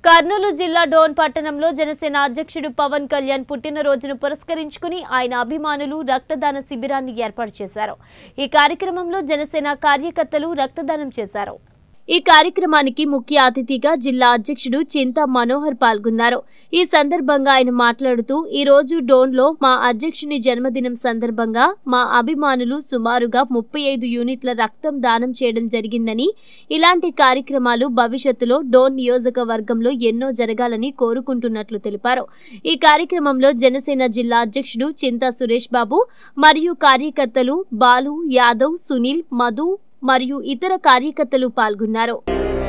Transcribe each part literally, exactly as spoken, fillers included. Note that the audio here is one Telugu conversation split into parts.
కర్నూలు జిల్లా డోన్ పట్టణంలో జనసేన అధ్యక్షుడు పవన్ కళ్యాణ్ పుట్టినరోజును పురస్కరించుకుని ఆయన అభిమానులు రక్తదాన శిబిరాన్ని ఏర్పాటు చేశారు। ఈ కార్యక్రమంలో జనసేన కార్యకర్తలు రక్తదానం చేశారు। ఈ కార్యక్రమానికి ముఖ్య అతిథిగా జిల్లా అధ్యక్షుడు చింతా మనోహర్ పాల్గొన్నారు। ఈ సందర్భంగా ఆయన మాట్లాడుతూ ఈ రోజు డోన్లో మా అధ్యక్షుని జన్మదినం సందర్భంగా మా అభిమానులు సుమారుగా ముప్పై ఐదు యూనిట్ల రక్తం దానం చేయడం జరిగిందని, ఇలాంటి కార్యక్రమాలు భవిష్యత్తులో డోన్ నియోజకవర్గంలో ఎన్నో జరగాలని కోరుకుంటున్నట్లు తెలిపారు। ఈ కార్యక్రమంలో జనసేన జిల్లా అధ్యక్షుడు చింతా సురేష్ బాబు మరియు కార్యకర్తలు బాలు, యాదవ్, సునీల్, మధు మరియు ఇతర కార్యకర్తలు పాల్గొన్నారు।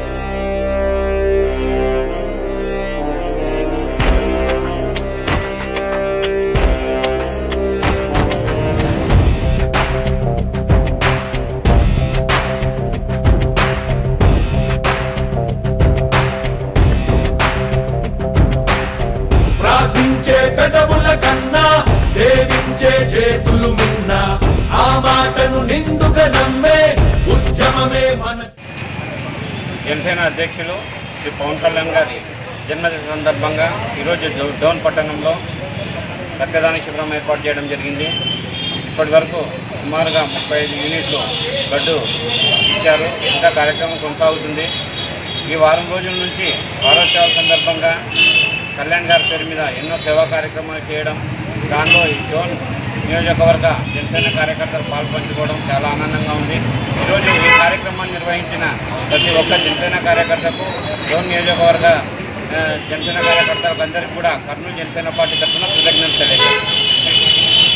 ప్రార్థించే పెదవుల కన్నా సేవించే చేతులు మిన్నా ఆ మాటను నిండుగా నమ్మే ఉద్యమమే మన జనసేన అధ్యక్షులు శ్రీ పవన్ కళ్యాణ్ గారి జన్మదిన సందర్భంగా ఈరోజు డోన్ పట్టణంలో రక్తదాన శిబిరం ఏర్పాటు చేయడం జరిగింది। ఇప్పటి వరకు సుమారుగా ముప్పై ఐదు యూనిట్లు బ్లడ్ ఇచ్చారు। ఇంకా కార్యక్రమం కొనసాగుతుంది। ఈ వారం రోజుల నుంచి వారోత్సవాల సందర్భంగా కళ్యాణ్ గారి పేరు మీద ఎన్నో సేవా కార్యక్రమాలు చేయడం, దానిలో ఈ డోన్ నియోజకవర్గ జనసేన కార్యకర్తలు పాల్పంచుకోవడం చాలా ఆనందంగా ఉంది। ఈరోజు ఈ కార్యక్రమాన్ని నిర్వహించిన ప్రతి ఒక్క జనసేన కార్యకర్తకు, డోన్ నియోజకవర్గ జనసేన కార్యకర్తలకు అందరికీ కూడా కర్నూలు జనసేన పార్టీ తరఫున కృతజ్ఞతలు తెలియజేస్తాను।